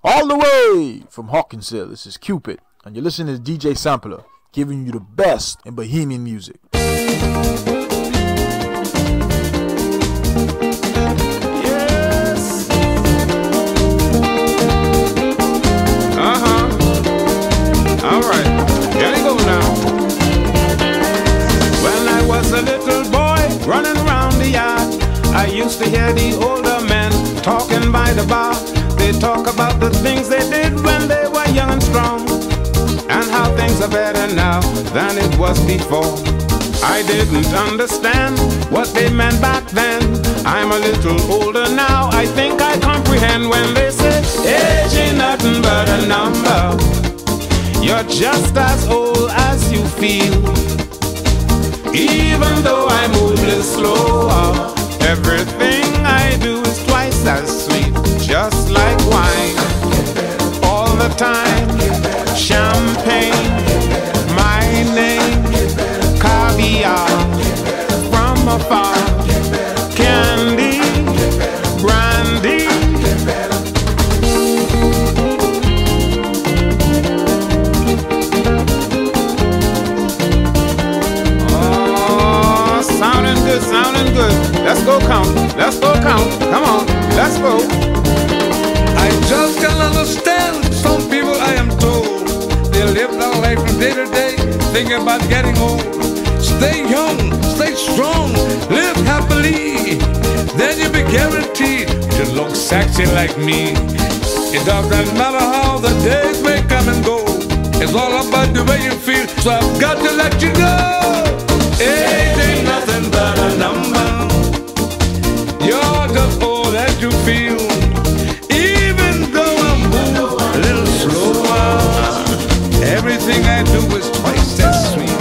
All the way from Hawkinsville, this is Cupid, and you're listening to DJ Sampler, giving you the best in Bohemian music. Yes. All right, here we go now. When I was a little boy running around the yard, I used to hear the older men talking by the bar. They talk about the things they did when they were young and strong, and how things are better now than it was before. I didn't understand what they meant back then. I'm a little older now, I think I comprehend when they say age ain't nothing but a number. You're just as old as you feel. Even though I move a little slower, everything I do is twice as sweet, just like wine. All the time, champagne, my name, caviar, from afar, candy, brandy. Oh, sounding good, sounding good. Let's go count, let's go count. Come on, let's go. I just can't understand some people, I am told. They live their life from day to day, thinking about getting old. Stay young, stay strong, live happily. Then you'll be guaranteed to look sexy like me. It doesn't matter how the days may come and go. It's all about the way you feel, so I've got to let you know. Age ain't nothing but a number. You're just old as you feel. Even though I move a little slower, everything I do is twice as sweet.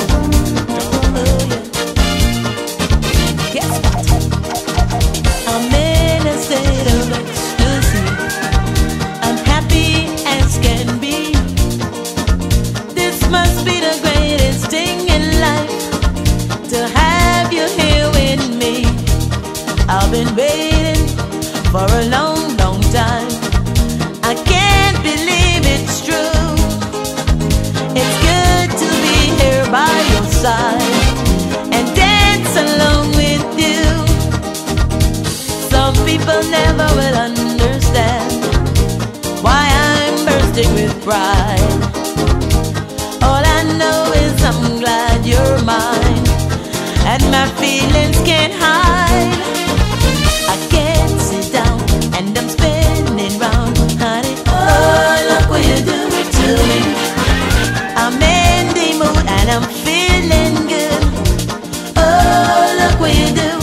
Guess what? I'm in a state of ecstasy. I'm happy as can be. This must be the greatest thing in life, to have you here with me. I've been waiting for a long, long time. I can't believe it's true. It's good to be here by your side and dance along with you. Some people never will understand why I'm bursting with pride. All I know is I'm glad you're mine, and my feelings can't hide. I can't sit down and I'm spinning round, honey. Oh, look what you do to me. I'm in the mood and I'm feeling good. Oh, look what you do.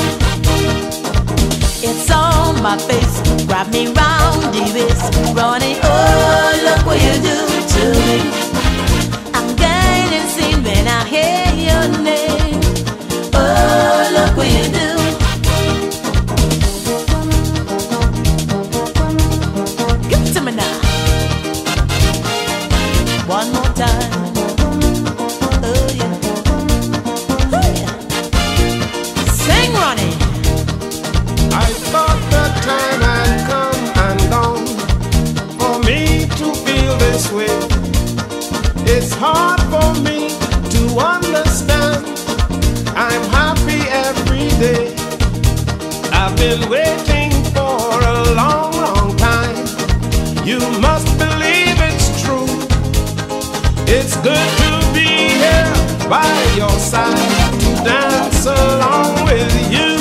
It's on my face, grab me round the waist, Ronnie. Oh, look what you do to me. I'm getting seen when I hear your name. Oh, look what you do. One more time. Oh yeah. Oh yeah. Sing, Ronnie. I thought the time had come and gone for me to feel this way. It's hard for me to understand. I'm happy every day. I've been waiting for a long, long time. You must believe it's true. It's good to be here by your side, to dance along with you.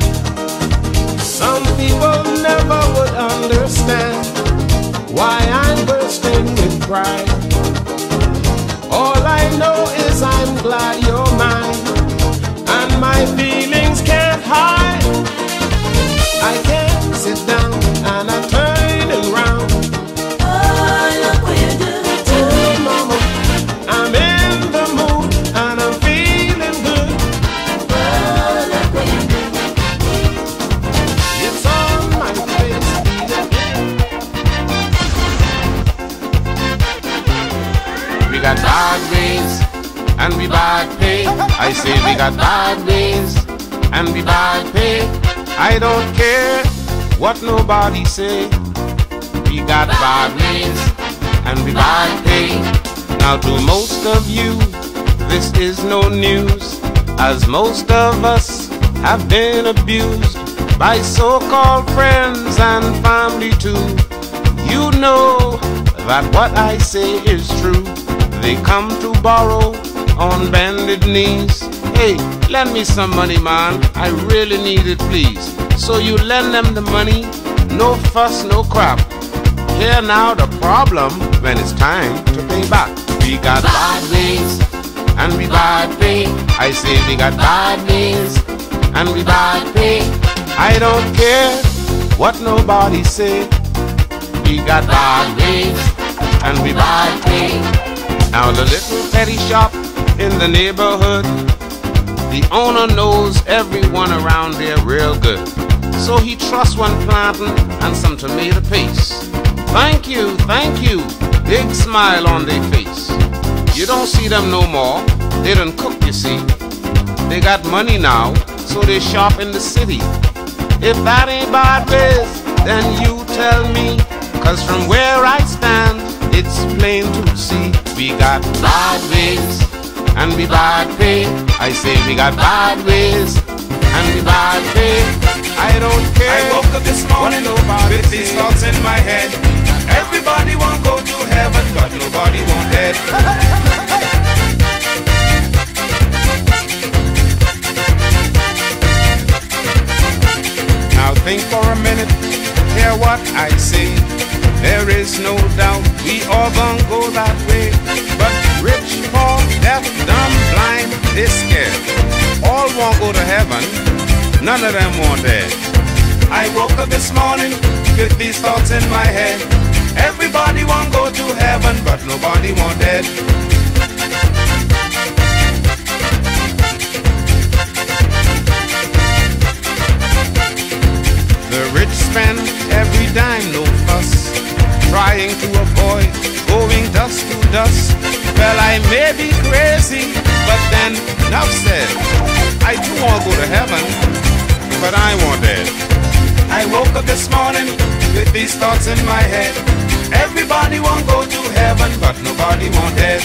Some people never would understand why I'm bursting with pride. All I know is I'm glad you're mine, and my feelings can't hide. I can't sit down and I'm turning round. Oh, look what you do to me, mama. I'm in the mood and I'm feeling good. Oh, look what you do. It's on my face. We got bad ways and we bad pay. I say we got bad ways and we bad pay. I don't care what nobody say. We got bad ways and we bad pay. Now to most of you, this is no news, as most of us have been abused by so-called friends and family too. You know that what I say is true. They come to borrow on bended knees. Hey, lend me some money, man, I really need it, please. So you lend them the money, no fuss, no crap. Here now the problem when it's time to pay back. We got bad ways and we bad pay. I say we got bad ways and we bad pay. I don't care what nobody say. We got bad ways and we bad pay. Now the little petty shop in the neighborhood, the owner knows everyone around there real good. So he trusts one plantain and some tomato paste. Thank you, big smile on their face. You don't see them no more, they done cook, you see. They got money now, so they shop in the city. If that ain't bad ways, then you tell me. Cause from where I stand, it's plain to see. We got bad ways and we bad pay. I say we got bad ways and we bad pay. I don't care. I woke up this morning with these thoughts in my head. Everybody won't go to heaven, but nobody won't dead. Now think for a minute, hear what I say. There is no doubt we all gonna go that way. But rich, poor, deaf, dumb, blind, they scared. All won't go to heaven, none of them want dead. I woke up this morning with these thoughts in my head. Everybody won't go to heaven, but nobody won't dead. The rich spend every dime, no fuss, trying to avoid going dust to dust. Well, I may be crazy, but then enough said. I do want to go to heaven, but I want dead. I woke up this morning with these thoughts in my head. Everybody won't go to heaven, but nobody won't dead.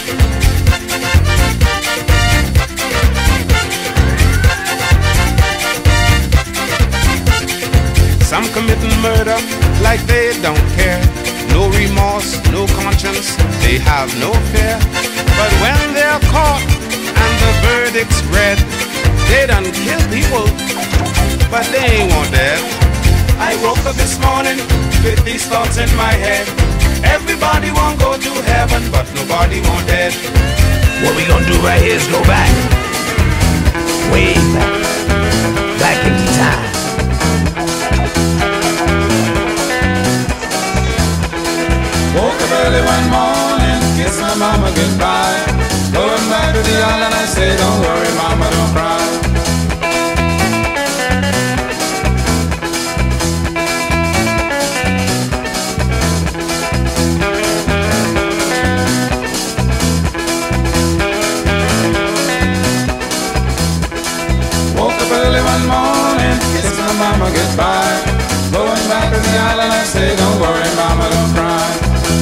Some committing murder like they don't care. No remorse, no conscience, they have no fear. But when they're caught and the verdict's read, they done kill people, but they ain't want dead. I woke up this morning with these thoughts in my head. Everybody won't go to heaven, but nobody won't dead. What we gonna do right here is go back, way back, back into time. Woke up early one morning, kiss my mama goodbye. Going back to the island, I say, don't worry, mama, don't cry. Woke up early one morning, kiss my mama goodbye. Going back to the island, I say, don't worry, mama, don't cry.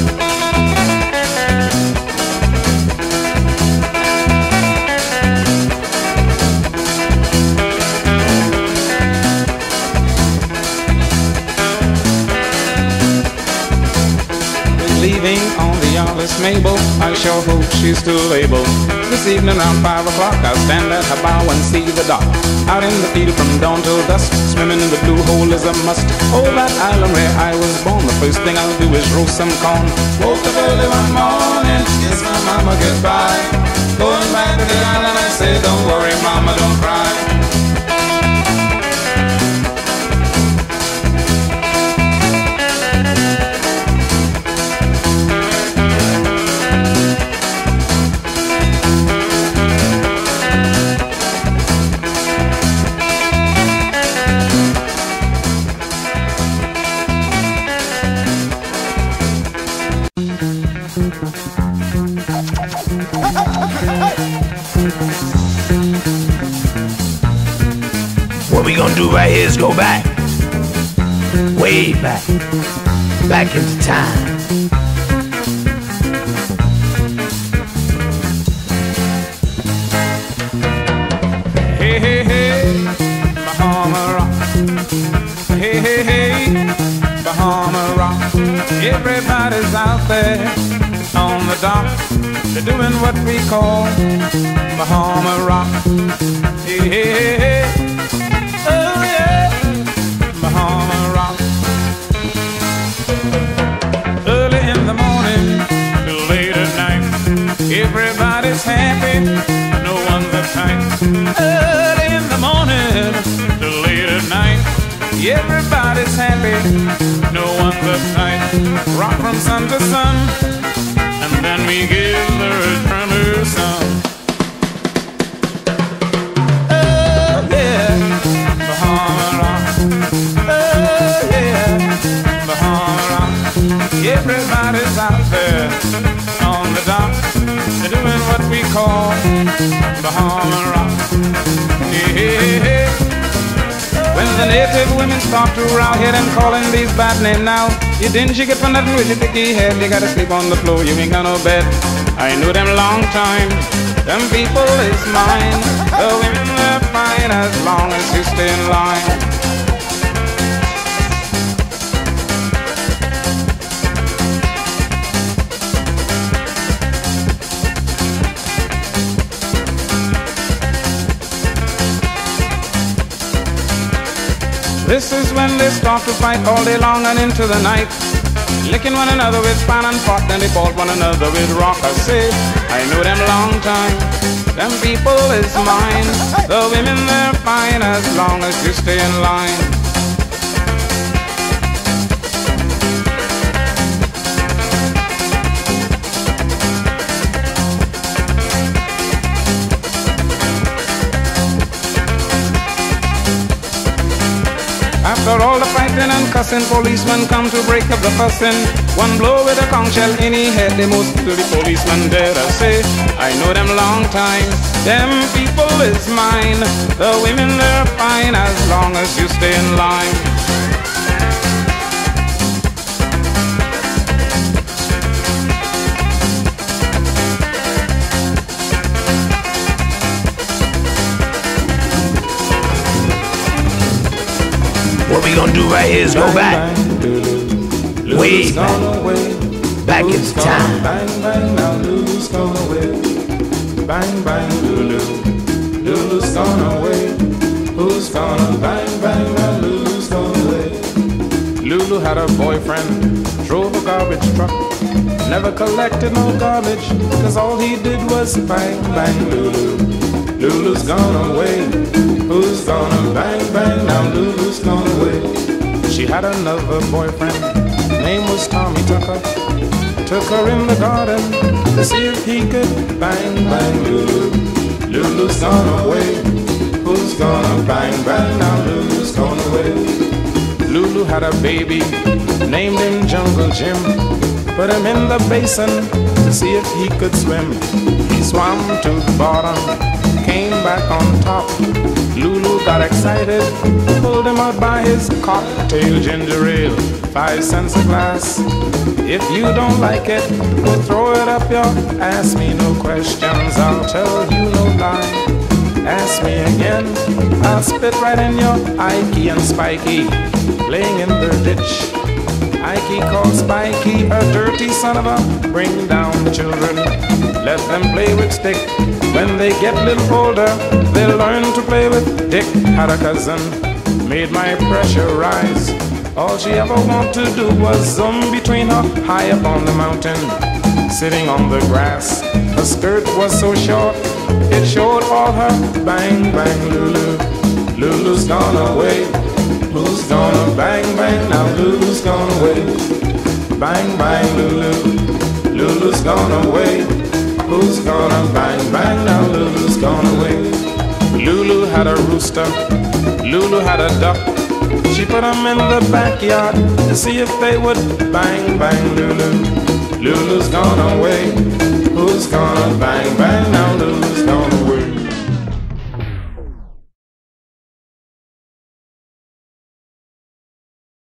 Leaving on the Alice Mabel, I sure hope she's still able. This evening around 5 o'clock, I'll stand at her bow and see the dock. Out in the field from dawn till dusk, swimming in the blue hole is a must. Oh, that island where I was born, the first thing I'll do is roast some corn. Woke up early one morning, kiss my mama goodbye. Going back to the island, I say, don't worry, mama, don't cry. What we gonna do right here is go back, way back, back into time. Hey, hey, hey, Bahama Rock. Hey, hey, hey, Bahama Rock. Everybody's out there on the dock. They're doing what we call Bahama Rock. Hey, hey, hey, hey. Oh yeah, Bahama Rock. Early in the morning till late at night, everybody's happy, no one's uptight. Early in the morning till late at night, everybody's happy, no one's uptight. Rock from sun to sun, and then we give the return to sun. Oh yeah, Bahama Rock. Oh yeah, Bahama Rock. Everybody's out there on the dock. They're doing what we call Bahama Rock. Hey, hey, hey. When the native women start to row here and calling these bad names now, you dingy get for nothing with your picky head. You gotta sleep on the floor, you ain't got no bed. I knew them long time, them people is mine. The women are fine as long as you stay in line. This is when they start to fight all day long and into the night, licking one another with pan and pot, then they fought one another with rock. I say, I know them long time, them people is mine. The women, they're fine as long as you stay in line. After all the fighting and cussing, policemen come to break up the fussing. One blow with a conch shell in his head, they most to the policeman dead. I say, I know them long time, them people is mine. The women, they're fine as long as you stay in line. What we gonna do right here is go back, way back into time. Bang, bang, now Lulu's gone away. Bang, bang, Lulu. Lulu's gone away. Who's gonna bang, bang, now Lulu's gone away. Lulu had a boyfriend, drove a garbage truck, never collected no garbage, cause all he did was bang, bang, Lulu. Lulu's gone away. Who's gonna bang, bang, now Lulu's gone away. She had another boyfriend, name was Tommy Tucker. Took her in the garden to see if he could bang, bang, Lulu. Lulu's gone away. Who's gonna bang, bang, now Lulu's gone away. Lulu had a baby, named him Jungle Jim. Put him in the basin to see if he could swim. He swam to the bottom, came back on top. Lulu got excited, pulled him out by his cocktail ginger ale. 5 cents a glass. If you don't like it, we'll throw it up your ass. Me no questions, I'll tell you no lie. Ask me again, I'll spit right in your Ikey and Spikey, laying in the ditch. Ikey called Spikey a dirty son of a bring down children. Let them play with stick. When they get a little older, they'll learn to play with dick. Had a cousin, made my pressure rise. All she ever wanted to do was zoom between her high up on the mountain, sitting on the grass. Her skirt was so short, it showed all her bang, bang, Lulu. Lulu's gone away. Who's gonna bang, bang, now Lulu's gone away. Bang, bang, Lulu. Lulu's gone away. Who's gonna bang, bang, now Lulu's gone away. Lulu had a rooster, Lulu had a duck. She put them in the backyard to see if they would bang, bang, Lulu. Lulu's gone away. Who's gonna bang, bang, now Lulu's gone